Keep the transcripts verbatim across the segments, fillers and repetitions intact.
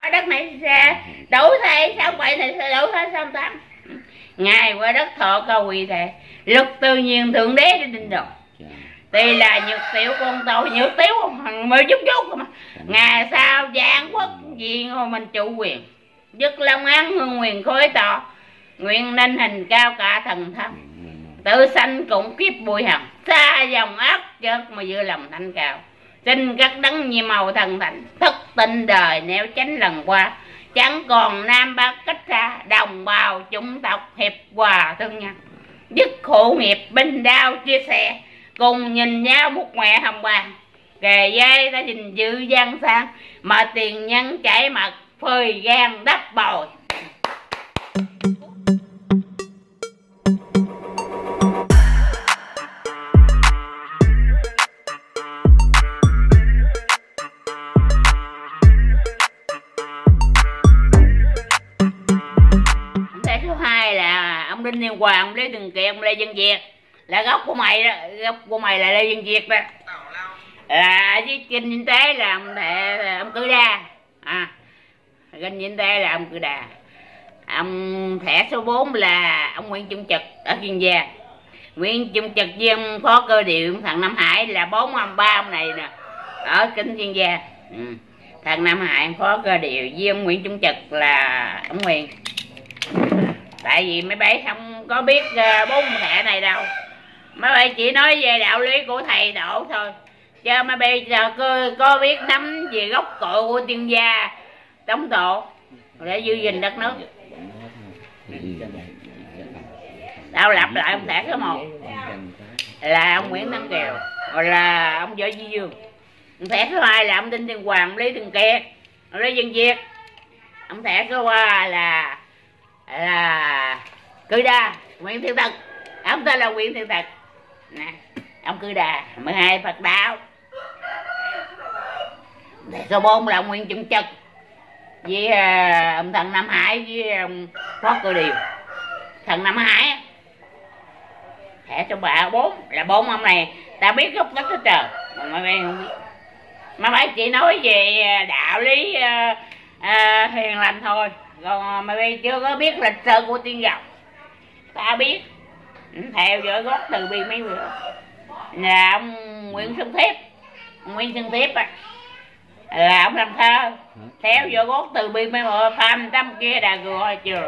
đất này ra đủ thay sao vậy này sẽ đủ thay sao tám ngài qua đất thọ cao quỳ thệ luật tự nhiên thượng đế để định đoạt. Tuy là nhược tiểu con tôi nhược tiểu mới chút chút mà ngày sau giảng quốc vì ngôi mình chủ quyền dứt long án hương quyền khối tọ nguyện nên hình cao cả thần thâm tự sanh cũng kiếp bụi hồng xa dòng ác chợt mà giữa lòng thanh cao xin các đấng nhiệm màu thần thánh thức tinh đời nếu tránh lần qua chẳng còn nam bắc cách xa đồng bào chủng tộc hiệp hòa thương nhân dứt khổ nghiệp binh đau chia sẻ cùng nhìn nhau một mẹ hồng bàng kề dây ta gìn giữ gian sang mà tiền nhân chảy mặt phơi gan đắp bồi. Thế thứ hai là ông Đinh Thiên Hoàng, ông Lý Thường Kiệt, ông Lê Văn Việt là gốc của mày đó, gốc của mày là Lê Văn Việt đó, là với kinh kinh tế là ông thệ ông Cử Đa, à kinh kinh tế là ông Cử Đa, ông thẻ số bốn là ông Nguyễn Trung Trực ở Kiên Giang, Nguyễn Trung Trực với ông Phó Cơ Điều thằng Nam Hải là bốn ông ba ông này nè ở kinh Kiên Giang, ừ. Thằng Nam Hải ông Phó Cơ Điều với ông Nguyễn Trung Trực là ông Nguyễn. Tại vì mấy bé không có biết uh, bốn thẻ này đâu, mấy bé chỉ nói về đạo lý của thầy Độ thôi, chứ mấy bé giờ có, có biết nắm về gốc cội của tiên gia Tống Tổ để giữ gìn đất nước. Tao lặp lại ông thẻ số một là ông Nguyễn Thắng Kiều, rồi là ông Võ Duy Dương. Ông thẻ số hai là ông Đinh Thiên Hoàng, ông Lý Thường Kiệt, ông Lê Văn Việt. Ông thẻ số ba là là Cử Đa, Nguyễn Thiên Tật, ông tên là Nguyễn Thiên Tật nè, ông Cử Đa mười hai Phật đạo. Số bốn là ông Nguyễn Trung Trực với uh, ông thằng Nam Hải với ông Phó Cơ Điều. Thằng Nam Hải thẻ số ba bốn là bốn ông này ta biết gốc đất hết trời mà mấy bạn không biết, mấy bạn chỉ nói về đạo lý uh, uh, hiền lành thôi, còn mấy bạn chưa có biết lịch sử của tiên dòng. Ta biết theo dõi gót từ bi mấy người là ông Nguyễn Xuân Thiếp, ông Nguyễn Xuân Thiếp à, là ông làm thơ theo dõi gót từ bi mấy người phàm tâm kia đà gừa chưa.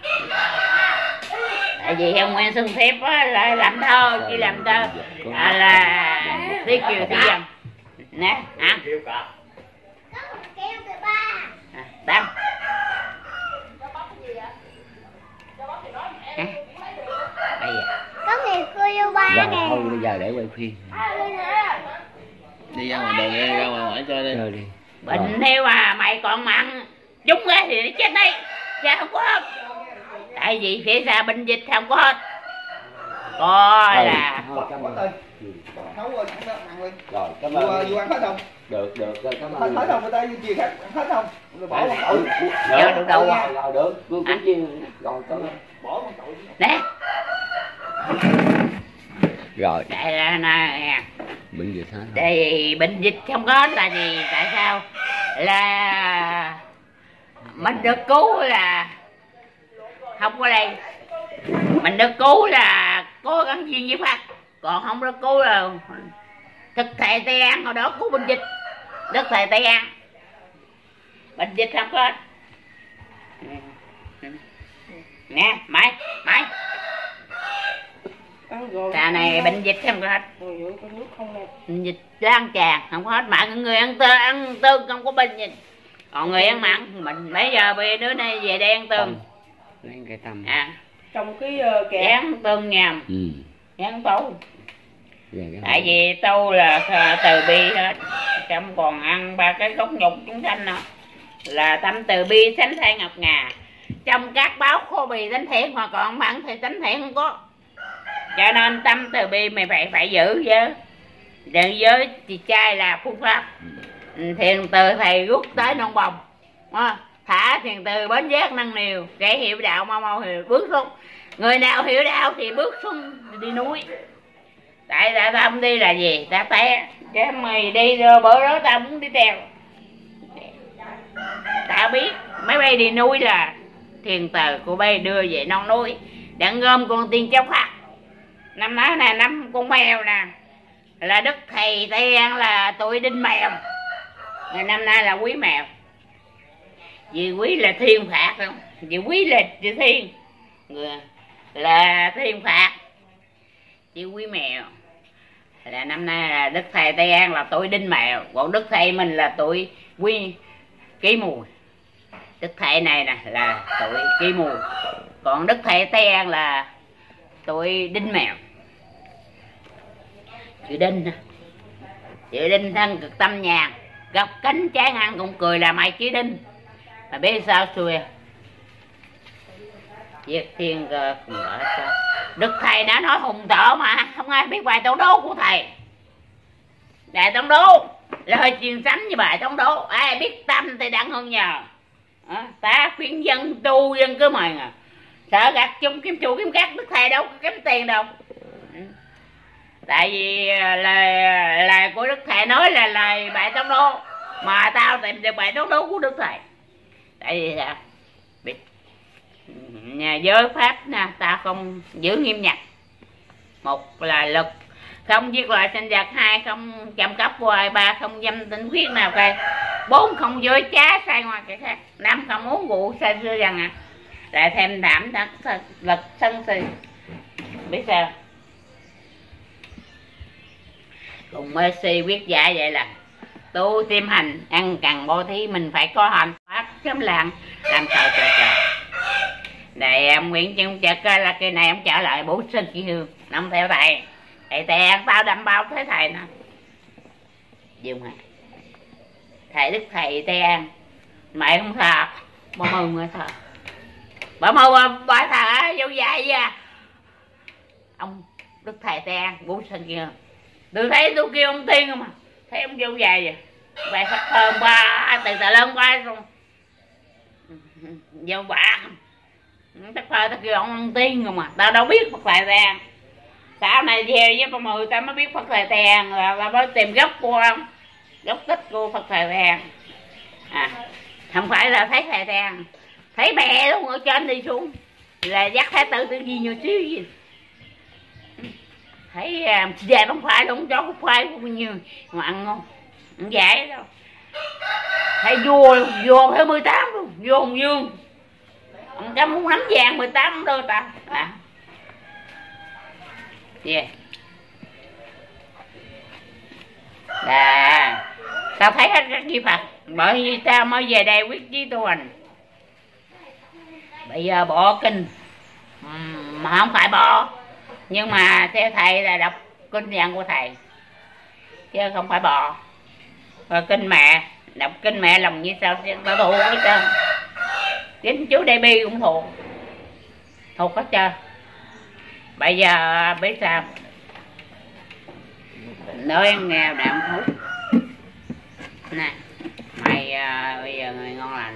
Tại vì ông Nguyễn Xuân Thiếp á, là làm thơ chỉ làm thơ à, là Tí Kiều Tí Dòng nè hả à, Tâm à, có người cô yêu ba rồi, nè. thôi bây giờ để quay phim đi ra ngoài đường, đi ra ngoài ngoại chơi đi. rồi đi bệnh theo mà mày còn mặn chúng ra thì nó chết đây ra không có hết, tại vì phía xa bệnh dịch không có hết, có là thôi, cảm ơn. Nấu rồi ăn đó, ăn đi. Rồi, cảm Vừa ơn. vừa ăn hết không? Được, được, rồi, cảm Hết ơn. hết không? Người ta chia khách hết không? Rồi bỏ một tội. Được, được đâu rồi, rồi, được, cứ cứ chia rồi, cảm ơn. Bỏ một tội. nè Rồi, tại là nè bệnh dịch hết rồi. tại vì bệnh dịch không có là gì, tại sao là mình được cứu là không có đây, mình được cứu là cố gắng duyên với Phật, còn không được cứu là thực thầy Tây An hồi đó cứu bệnh dịch, đất thầy Tây An bệnh dịch không có. Nè mày mày trà này bệnh dịch không có hết, bệnh dịch lan tràn không có hết, mà người ăn tương ăn tương không có bệnh dịch, còn người ăn mặn mình bây giờ bây đứa này về đây ăn tương lấy cái tâm à trong cái uh, kẹo ăn tương nhầm ừ. ăn tấu, Về cái tại vì tôi là từ bi hết, trong còn ăn ba cái gốc nhục chúng sanh nữa là tâm từ bi sánh thay ngọc ngà, trong các báo khô bì tánh thiện mà còn mặn thì tánh thiện không có, cho nên tâm từ bi mày phải phải giữ chứ, đừng giới thì trai là phương pháp. Thiền từ thầy rút tới non bồng à, thả thiền từ bến giác năng niều, kẻ hiểu đạo mau mau hiểu bước xuống, người nào hiểu đạo thì bước xuống đi núi, tại ta tâm đi là gì ta té chứ mày đi rồi bữa đó ta muốn đi theo. tao biết máy bay đi núi là thiền tờ của bay đưa về non núi đặng gom con tiên cháu khác. Năm đó nè, năm con mèo nè là Đức Thầy Tây An là tụi đinh mèo, ngày năm nay là Quý Mèo. Vì Quý là thiên phạt không, vì Quý là chữ thiên, người là thiên phạt, chứ Quý Mèo là năm nay là Đức Thầy Tây An là tụi đinh mèo, còn Đức Thầy mình là tụi Quý Ký Mùi. Đức Thầy này nè là tụi Ký Mùi, còn Đức Thầy Tây An là tụi đinh mèo. Chữ đinh chữ đinh thân cực tâm nhàn, gọc cánh trái ngang cũng cười là mày chữ đinh. Mà biết sao xuôi Viết thiên cơ cùng ở sao Đức Thầy đã nói hùng tở mà không ai biết bài tông đố của thầy. Bài tông đố là hơi truyền sánh với bài tông đố, ai biết tâm thì đặng hơn nhờ. À, ta khuyên dân tu dân cứ mời à, sợ gạt chung kiếm chủ kiếm cát, Đức Thầy đâu có kiếm tiền đâu. Tại vì lời lời của Đức Thầy nói là lời bài tông đố, mà tao tìm được bài tông đố của Đức Thầy. Tại vì sao biết nhà giới pháp nè, ta không giữ nghiêm ngặt. Một là lực không giết loài sinh vật, hai không trộm cắp hoài, ba không dâm tinh khuyết nào cây, bốn không dối trá sai ngoài cái khác, năm không uống rượu say sưa rằng à, lại thêm đảm đất lực sân si. Biết sao cùng mê si quyết giải vậy là tu tiêm hành ăn cần bố thí, mình phải có hành pháp sớm lặng làm sao cho trời. Này ông Nguyễn Trân Trật là cái này ông trả lại bổ sinh kỳ hương năm theo thầy. Thầy tè tao đâm bao thế thầy nè dùng hả thầy Đức Thầy Tây An mày không thờ bà mơ người thờ bà mơ bà thờ vô dài vậy ông Đức Thầy Tây An bổ sinh kỳ hương. Tôi thấy tôi kêu ông Tiên không mà thấy ông vô dài vậy bài phát thơm ba từ từ lớn quá xong vô bạc tất phơi tao kêu ông, ông Tiên không mà tao đâu biết Phật Thầy Tây An. Sau này về với con mười tao mới biết Phật Thầy Tây An là, là mới tìm gốc của ông, gốc tích của Phật Thầy Tây An. À, không phải là thấy Thầy Tây An, thấy bè luôn ở trên đi xuống là dắt Thái tử tự nhiên nhiều xíu gì thấy về không phải đúng chó không phải cũng như mà ăn ngon không dễ đâu. Thấy vua vua phải mười tám luôn, vua Hùng Vương ông ta muốn nắm vàng mười tám đôi ta à. Yeah. Là tao thấy hết các chi Phật, bởi vì tao mới về đây quyết chí tu hành. Bây giờ bỏ kinh mà không phải bỏ, nhưng mà theo thầy là đọc kinh văn của thầy chứ không phải bỏ. Rồi kinh mẹ, đọc kinh mẹ lòng như sao tao thuộc hết trơn. Kinh chú Đại Bi cũng thuộc, thuộc hết trơn. Bây giờ biết sao nói nghèo đạm hút nè mày à, bây giờ người ngon lành nè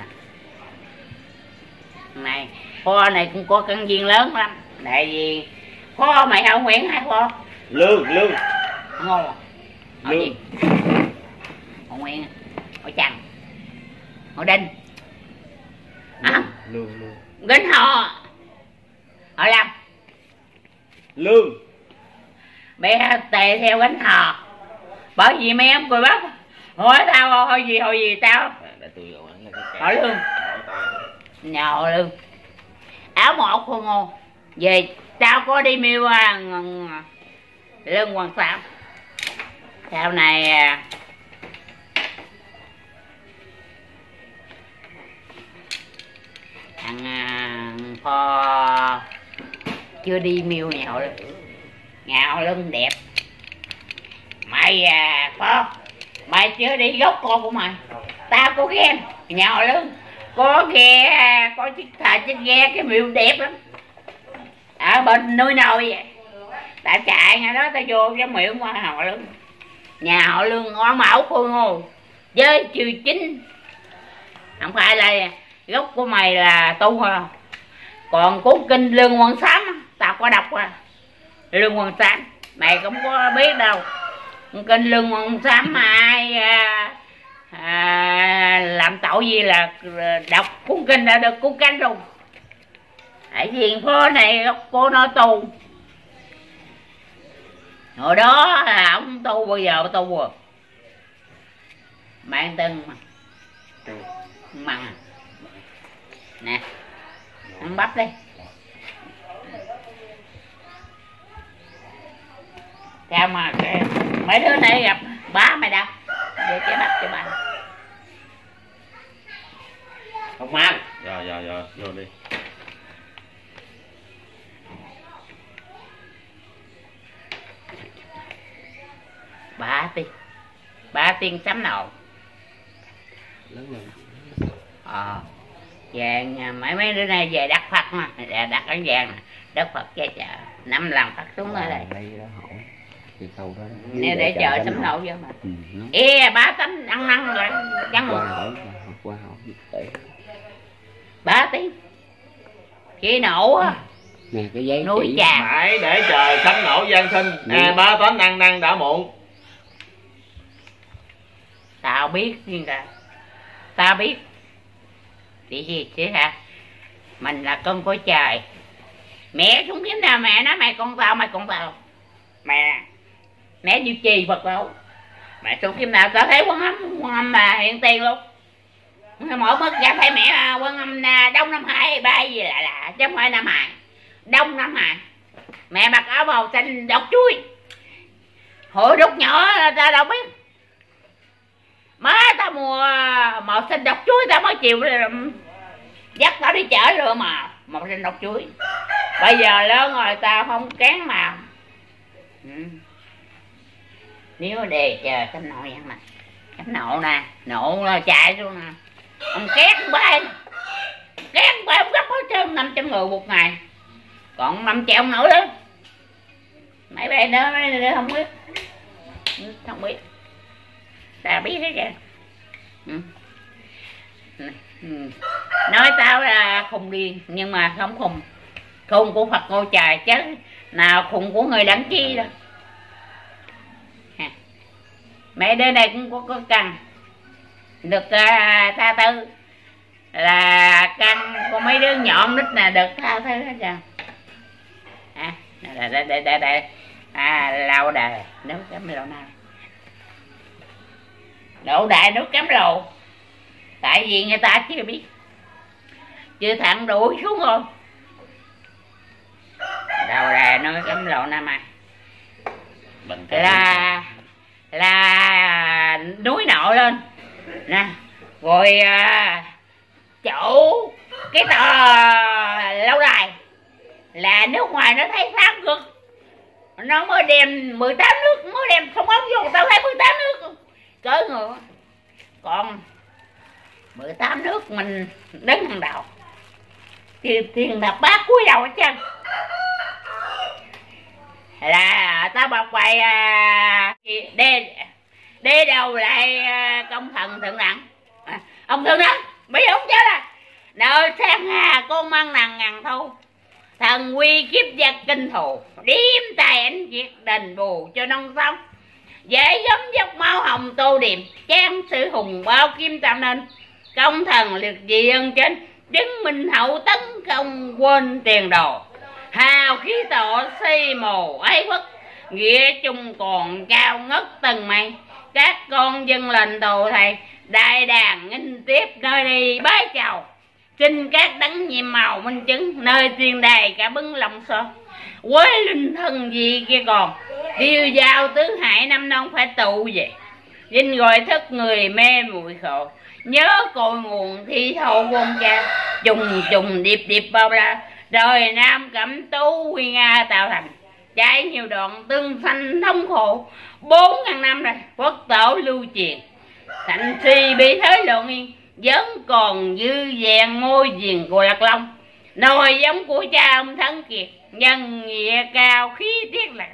này kho này cũng có căn viên lớn lắm. Tại vì kho mày không Nguyễn hay kho lương lương ngon ở gì họ Nguyễn họ Trần họ Đinh à, lương lương Gánh họ họ Lâm lương bé tề theo Gánh Hò. Bởi vì mấy ông cười bác hỏi tao hỏi gì hỏi gì tao hỏi Lương nhà họ Lương áo một không ngô về tao có đi miêu à, Lương Hoàng Sao sau này à, thằng à, Phò chưa đi miêu nhà họ Lương. Nhà họ Lương đẹp mày à Phò mày chưa đi gốc con của mày tao có ghen nhà họ Lương có ghe có chiếc thà chiếc ghe cái miêu đẹp lắm ở bên núi nồi vậy. Tao chạy ngay đó tao vô cái miệng qua họ Lương. Nhà họ Lương ngõ mẫu khôi ngô với chiều chính không phải là gốc của mày là tu thôi. Còn cuốn kinh Lương Hoàng Sám tao có đọc qua Lương Hoàng Sám mày cũng có biết đâu. Kinh Lương Hoàng Sám mà ai à, à, làm tội gì là đọc cuốn kinh đã được cuốn canh rồi. Tại vì phố này cô nói tu, hồi đó là ông tu, bây giờ tu rồi bạn từng mặn nè, ăn bắp đi. Sao mà mấy đứa này gặp bá mày đâu để chế bắp cho bà không ăn. Rồi rồi rồi vô đi. ba tiên ba tiên sắm nồi lớn lên. ờ về mấy mấy đứa này về đặt Phật mà đặt ở vàng nè, đất Phật che chợ năm lần Phật xuống ở đây đây đó hỏi cái câu đó nè để chờ sắm nồi vô mà. Ừ, ê ba tấm ăn năn rồi chăng qua rồi hỏi qua hỏi để ba tiếng khi nổ á nè cái giấy núi chỉ trà Mãi để chờ sấm nổ Giang sinh. À, ba tánh ăn năn đã muộn. tao biết nhưng ra tao biết vì gì chứ hả, mình là con của trời. Mẹ xuống kiếm nào mẹ nói mày con tao mày con tao mẹ mẹ như trì Phật đâu. Mẹ xuống kiếm nào tao thấy Quan Âm Quan Âm mà hiện tiền luôn. Mỗi mất ra thấy mẹ Quan Âm Đông Nam Hải ba gì lạ lạ chứ không phải Nam Hải, Đông Nam Hải. Mẹ mặc áo màu xanh đọt chuối. Hồi lúc nhỏ ta đâu biết. Má tao mua màu xanh đọt chuối tao mới chịu dắt tao đi chợ rồi mà màu xanh đọt chuối. Bây giờ lớn rồi tao không kén màu. Ừ. Nếu đề chờ cánh nộ vậy mà cánh nộ nè, nộ là chạy luôn nè. Ông két bay két bay ông gấp hết trơn năm trăm người một ngày, còn năm triệu nữa đó. Mấy bé đó mấy đứa không biết không biết sao biết hết kìa. Ừ. Ừ. Nói tao là khùng điên nhưng mà không khùng, khùng của Phật ngôi trời chứ nào khùng của người đẳng chi đâu. Mấy đứa này cũng có, có cần được uh, tha thứ, là căn có mấy đứa nhọn nít nè được tha thứ hết trơn. À, đây đây đây đây, đây. À, lâu đời nấu cắm lầu nào đậu đại nấu cắm lầu, tại vì người ta chưa biết, chưa thẳng đuổi xuống rồi. Đầu đài nấu cắm lầu nào mà là là núi nọ lên nè, rồi à, chỗ cái tờ lâu đài là nước ngoài nó thấy sáng cực, nó mới đem mười tám nước mới đem sông ống vô, tao thấy mười tám nước cỡ ngựa, còn mười tám nước mình đứng hàng đầu thì tiền đập bát cuối đầu hết trơn. Là tao bọc bài à, đê đê đầu lại à, công thần thượng đẳng à, ông thượng đẳng bây giờ ông chết rồi. Nợ sang hà con mang nàng ngàn thu, thần quy kiếp giặc kinh thù, điếm tài ảnh việc đền bù cho non sông, dễ giống dốc máu hồng tô điểm, trang sự hùng bao kim tạo nên công thần liệt dị ân trên, chứng minh hậu tấn không quên tiền đồ, hào khí tổ xây mồ ấy bất, nghĩa chung còn cao ngất tầng mây, các con dân lệnh đồ thầy đại đàn nghinh tiếp nơi đi bái chào, xin các đấng nhiệm màu minh chứng nơi tiền đài cả bưng lòng son, quế linh thân gì kia còn tiêu giao tứ hải năm non phải tụ về, dinh gọi thức người mê muội khổ, nhớ cội nguồn thi thầu vôn cha, trùng trùng điệp điệp bao la, rồi nam cẩm tú huy nga tạo thành, trái nhiều đoạn tương sanh thống khổ, bốn ngàn năm rồi quốc tổ lưu truyền, thạnh si bị thế lượng yên, vẫn còn dư vẹn ngôi diền của Lạc Long, nồi giống của cha ông Thắng Kiệt, nhân nghĩa cao khí tiết lạc,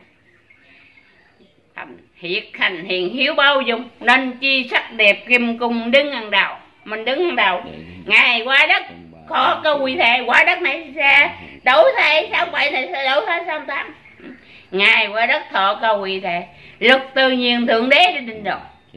hiệt hành hiền hiếu bao dung, nên chi sắc đẹp kim cung đứng hàng đầu, mình đứng hàng đầu. Ngày qua đất khó có quy thể, quả đất này ra đấu thay sao vậy này sẽ đấu thay sao tám, ngày qua đất thọ có quy thể, lực tự nhiên thượng đế để định đoạt,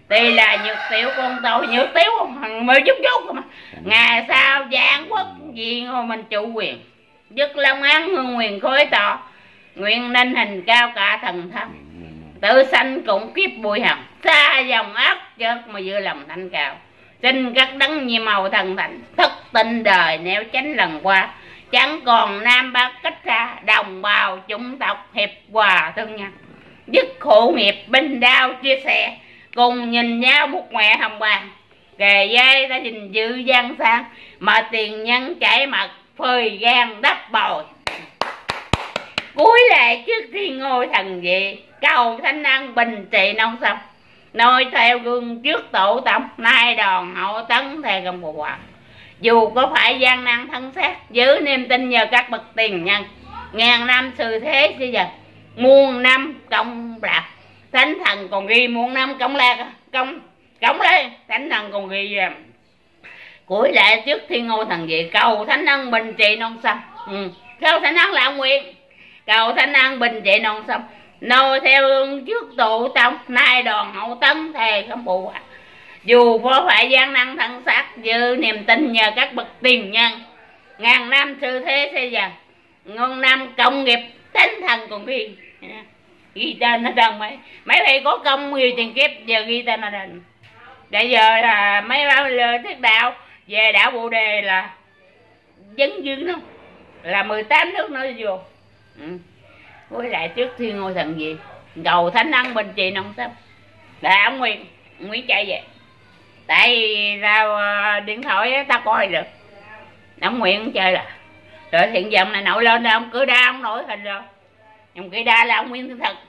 Tuy là nhược tiểu con tôi nhược tiểu mới chút chút mà ngày sau giảng quốc gì ngôi mình chủ quyền dứt long án hương nguyền khối tọ nguyện ninh hình cao cả thần thấp tự sanh cũng kiếp bụi hồng xa dòng ác chớt mà giữa lòng thanh cao xin các đấng nhiệm màu thần thành thức tinh đời nếu tránh lần qua chẳng còn nam bắc cách xa đồng bào chủng tộc hiệp hòa thương nhân dứt khổ nghiệp binh đao chia sẻ cùng nhìn nhau một mẹ hồng bàng kề dây ta gìn giữ gian sang mà tiền nhân chảy mặt phơi gan đắp bồi cuối lại trước khi ngôi thần vị cầu thánh năng bình trị non sông noi theo gương trước tổ tông nay đòn hậu tấn theo công bộ hòa dù có phải gian nan thân xác giữ niềm tin nhờ các bậc tiền nhân ngàn năm sự thế bây giờ muôn năm công lạc thánh thần còn ghi muôn năm công lạc công công lên thánh thần còn ghi cuối lại trước thiên ngôi thần vị cầu thánh năng bình trị non sông ừ. Cầu thánh năng là nguyện cầu thánh năng bình trị non sông nôi theo trước tổ tông nay đòn hậu tấn thề không bù dù có phải gian năng thân xác giữ niềm tin nhờ các bậc tiền nhân ngàn năm sự thế xây dần ngàn năm công nghiệp thánh thần còn ghi ghi tên nó đần mấy mấy thầy có công nhiều tiền kiếp giờ ghi tên nó đần bây giờ là mấy bao lời thuyết đạo về đảo Bồ Đề là dân dương đâu là mười tám nước nữa vô ừ. Với lại trước thiên ngôi thần gì cầu thánh năng bình trị non sông là ông Nguyễn Nguyễn chạy về tại ra điện thoại ta coi được ông Nguyễn chơi là rồi hiện giờ ông này nổi lên là ông cứ đa ông nổi hình rồi ông cứ đa là ông Nguyễn Thiên Thực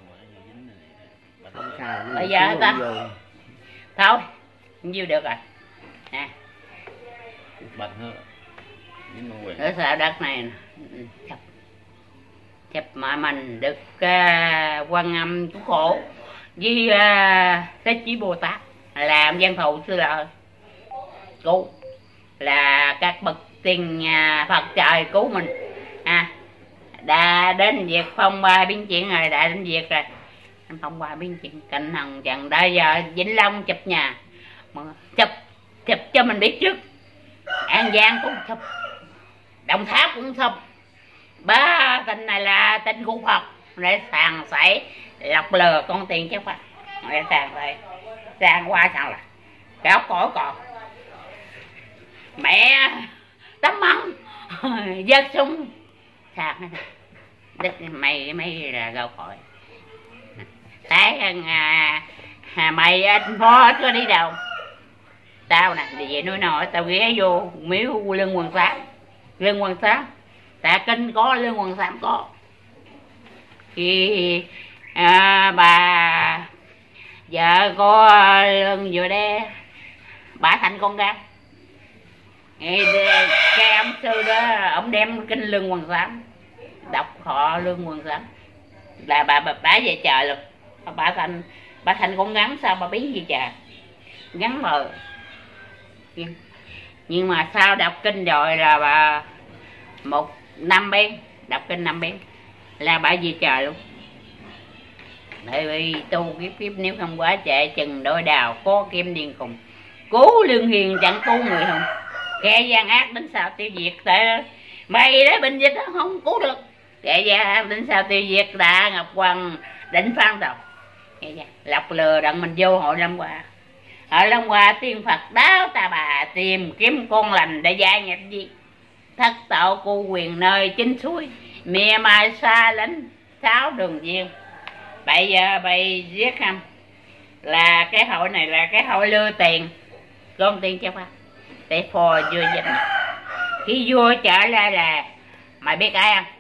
bây giờ ta thôi nhiêu được rồi nè ở sao đất này chập chập mà mình được uh, Quan Âm Chú Khổ với uh, Thế Chí Bồ Tát làm gian thù xưa là cứu là các bậc tiền uh, Phật trời cứu mình à đã đến việc phong ba biến chuyện rồi đã đến việc rồi phong ba biến chuyện cạnh hằng chẳng đã giờ Vĩnh Long chụp nhà mà chụp chụp cho mình biết trước An Giang cũng chụp Đồng Tháp cũng chụp ba tin này là tin của Phật để sàng sảy lọc lừa con tiền chứ Phật để sàng sảy sàng qua sao là kéo cõi còn mẹ tấm măng giật súng sàng đức mày mày là gạo cõi tại à, à, mày anh phó có đi đâu tao nè đi về núi nọ tao ghé vô miếu Lương Quần Sáng Lương Quần Sáng Tạ Kinh có Lương Quần Sáng có thì à, bà vợ có Lương vừa đây bà thành con gái cái ông sư đó ông đem kinh Lương Quần Sáng đọc họ Lương Quần Sáng là bà bà bả về trời luôn bà thành bà thành con ngắn sao bà biến gì trời ngắn mờ nhưng mà sao đọc kinh rồi là bà một năm bên đọc kinh năm bên là bà về trời luôn bởi vì tu kiếp kiếp nếu không quá trễ chừng đôi đào có kim điên cùng cứu lương hiền chẳng cứu người không kẻ gian ác đến sao tiêu diệt tại mày đấy bệnh dịch đó không cứu được kẻ gian ác đến sao tiêu diệt đã Ngọc Hoàng đỉnh phan đầu lọc lừa đặng mình vô hội Lâm Hòa ở Lâm Hòa tiên Phật đáo ta bà tìm kiếm con lành để gia nhập gì thất tạo cu quyền nơi chính suối mẹ mai xa lánh sáu đường viên bây giờ bày giết không là cái hội này là cái hội lừa tiền con tiền cho ba để phò vua dịch khi vua trở lại là mày biết ai không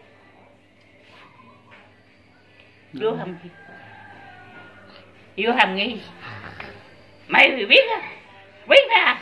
vua Hàm Nghi vua Hàm Nghi mày thì biết á biết ra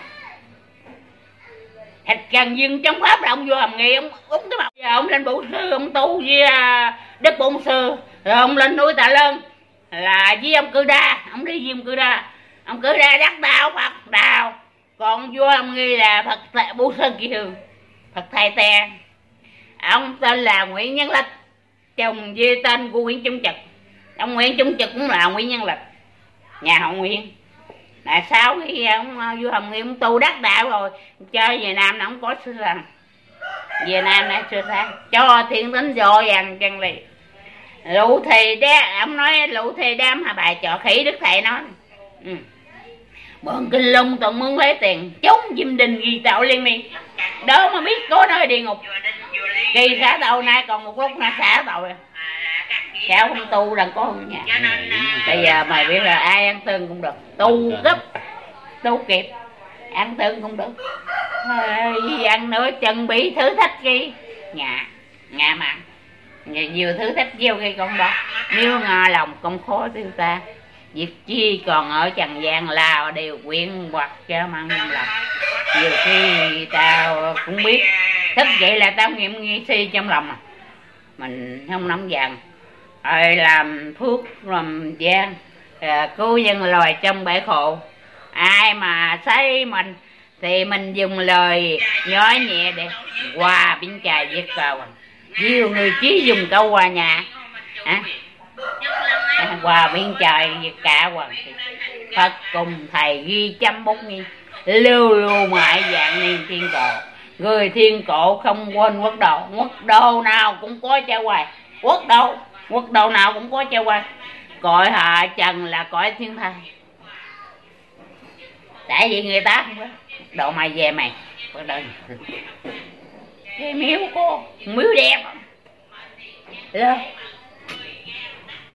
thịt cần dưng trong pháp là ông vua Hàm Nghi ông uống cái mặt giờ ông lên Bộ Sư ông tu với Đức Bổn Sư rồi ông lên núi Tạ Lơn là với ông Cư Đa ông đi với ông Cư Đa ông Cư Đa đắc đạo Phật đạo còn vua Hàm Nghi là Phật Bổn Sư Kỳ Hương Phật Thầy Tè ông tên là Nguyễn Nhân Lịch chồng với tên của Nguyễn Trung Trực ông Nguyễn Trung Trực cũng là Nguyễn Nhân Lịch nhà họ Nguyễn Là sau khi ông vua Hồng Nghiêm tu đắc đạo rồi cho về Nam nó không có sửa sang, về Nam này sửa sang cho thiên tính vô vàng chân lì lụ thì đá, ông nói lụ thì đám hà bài trò khỉ đức thầy nói ừ. Bọn kinh lung toàn muốn lấy tiền chống Diêm Đình ghi tạo liên miên đó mà biết có nơi địa ngục kỳ xả tội nay còn một lúc nó xả tội sao không tu đừng có không nhà. Bây giờ mày biết là ai ăn tương cũng được, tu gấp tu kịp ăn tương cũng được. Thôi, ăn nữa chân bị thử thách gì nhà nhà mà nhiều thử thách gieo gây con đó nếu ngờ lòng công khó tiêu ta việc chi còn ở trần gian là đều quyện hoặc cho mang lòng. Nhiều khi tao cũng biết thức vậy là tao nghiệm nghi si trong lòng à. Mình không nóng giận rồi làm phước làm gian à, cứu dân loài trong bể khổ. Ai mà thấy mình thì mình dùng lời nhỏ nhẹ để hòa bên trời viết cầu. Nhiều người chỉ dùng câu hòa nhà à, hòa bên trời viết cả hoàng Phật cùng thầy ghi trăm bút nghi lưu lưu mãi dạng niên thiên cổ. Người thiên cổ không quên quốc độ, quốc độ nào cũng có trao hoài, quốc độ quốc độ nào cũng có trao hoài. Cõi hạ trần là cõi thiên thai, tại vì người ta không biết độ mày về mày bắt đầu cái miếu cô miếu đẹp lắm.